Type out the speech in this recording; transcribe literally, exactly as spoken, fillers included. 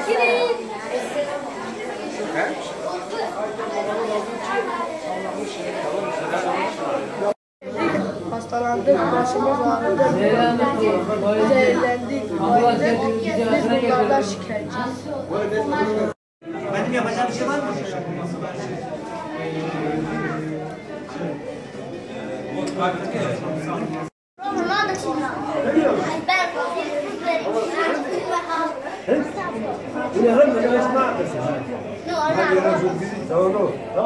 Hastalandık, başımız ağrıdı, zehirlendik, biz bunlardan şikayetçiyiz. Benim yapacağım bir şey var mı? No, no.